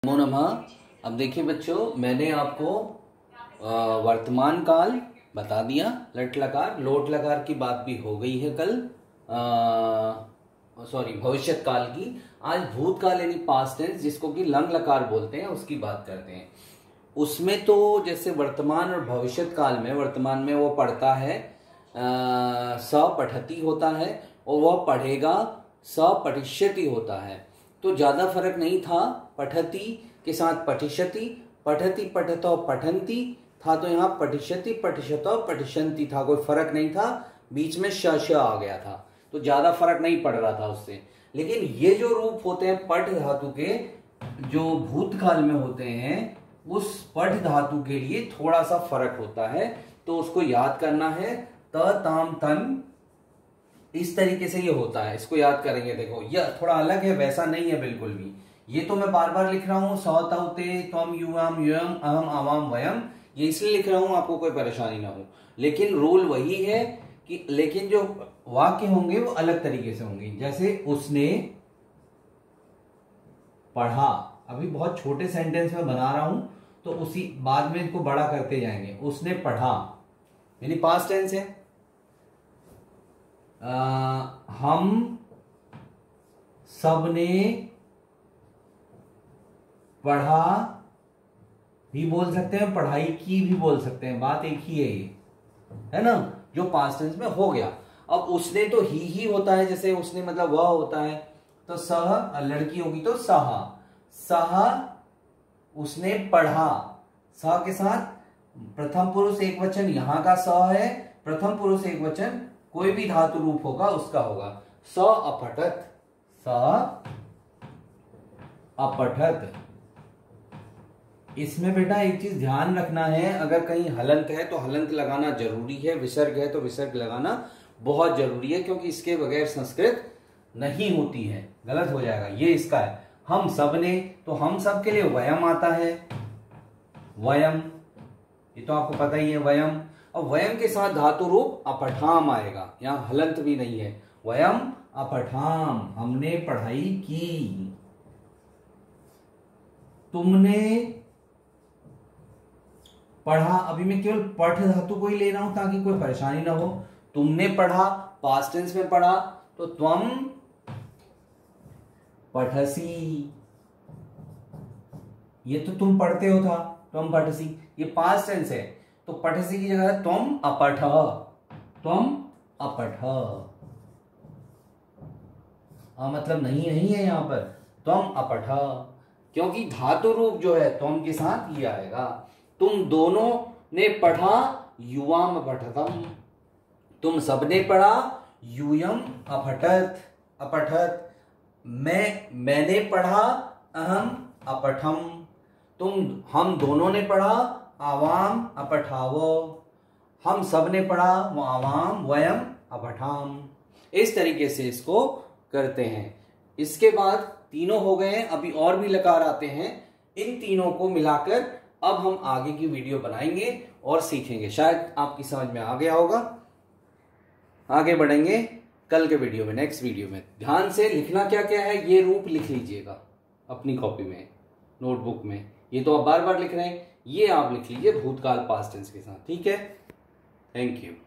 नमो नमः। अब देखिए बच्चों, मैंने आपको वर्तमान काल बता दिया, लट लकार लोट लकार की बात भी हो गई है कल, भविष्यत काल की। आज भूतकाल यानी पास्ट टेंस, जिसको कि लंग लकार बोलते हैं, उसकी बात करते हैं। उसमें तो जैसे वर्तमान और भविष्यत काल में, वर्तमान में वो पढ़ता है स पठती होता है और वह पढ़ेगा स पठिष्यति होता है। तो ज्यादा फर्क नहीं था, पठती के साथ पठिष्यति, पठती पठतो पठंती था, तो यहाँ पठिष्यति पठिष्यतो पठिष्यन्ति था, कोई फर्क नहीं था। बीच में श आ गया था, तो ज्यादा फर्क नहीं पड़ रहा था उससे। लेकिन ये जो रूप होते हैं पठ धातु के, जो भूतकाल में होते हैं, उस पठ धातु के लिए थोड़ा सा फर्क होता है, तो उसको याद करना है। त ताम तन, इस तरीके से ये होता है, इसको याद करेंगे। देखो ये थोड़ा अलग है, वैसा नहीं है बिल्कुल भी। ये तो मैं बार बार लिख रहा हूं, सौ तौते त्वम युवाम युयम अहम आवाम वयम, ये इसलिए लिख रहा हूं आपको कोई परेशानी ना हो। लेकिन रूल वही है कि लेकिन जो वाक्य होंगे वो अलग तरीके से होंगे। जैसे उसने पढ़ा, अभी बहुत छोटे सेंटेंस में बना रहा हूं, तो उसी बाद में इनको बड़ा करते जाएंगे। उसने पढ़ा यानी पास्ट टेंस है। हम सबने पढ़ा भी बोल सकते हैं, पढ़ाई की भी बोल सकते हैं, बात एक ही है ये, है ना, जो पास्ट टेंस में हो गया। अब उसने तो ही होता है, जैसे उसने मतलब वह होता है, तो सह, लड़की होगी तो सहा, सहा उसने पढ़ा। सह के साथ प्रथम पुरुष एक वचन यहां का स है, प्रथम पुरुष एक वचन कोई भी धातु रूप होगा उसका होगा। स अपठत, स अपठत। इसमें बेटा एक चीज ध्यान रखना है, अगर कहीं हलंत है तो हलंत लगाना जरूरी है, विसर्ग है तो विसर्ग लगाना बहुत जरूरी है, क्योंकि इसके बगैर संस्कृत नहीं होती है, गलत हो जाएगा। ये इसका है। हम सब ने, तो हम सब के लिए वयम आता है, वयम, ये तो आपको पता ही है वयम। और वयम के साथ धातु रूप अपठाम आएगा, यहां हलंत भी नहीं है, वयम अपठाम, हमने पढ़ाई की। तुमने पढ़ा, अभी मैं केवल पठ धातु को ही ले रहा हूं ताकि कोई परेशानी ना हो। तुमने पढ़ा, पास्ट टेंस में पढ़ा, तो त्वम पठसी, ये तो तुम पढ़ते हो था, त्वम पठसी, ये पास्ट टेंस है, तो पठसी की जगह त्वम अपठ, त्वम अपठ। मतलब नहीं है यहां पर, त्वम अपठ, क्योंकि धातु रूप जो है त्वम के साथ ये आएगा। तुम दोनों ने पढ़ा, युवाम अपठतम, तुम सबने पढ़ा, यूयम अपठत, अपठत। मैंने पढ़ा, अहम अपठम, हम दोनों ने पढ़ा, आवाम अपठावो, हम सब ने पढ़ा, वो आवाम, वयम अपठाम। इस तरीके से इसको करते हैं। इसके बाद तीनों हो गए, अभी और भी लकार आते हैं। इन तीनों को मिलाकर अब हम आगे की वीडियो बनाएंगे और सीखेंगे। शायद आपकी समझ में आ गया होगा। आगे बढ़ेंगे कल के वीडियो में, नेक्स्ट वीडियो में। ध्यान से लिखना क्या क्या है, ये रूप लिख लीजिएगा अपनी कॉपी में, नोटबुक में। ये तो आप बार बार लिख रहे हैं, ये आप लिख लीजिए भूतकाल पास्ट टेंस के साथ, ठीक है। Thank you.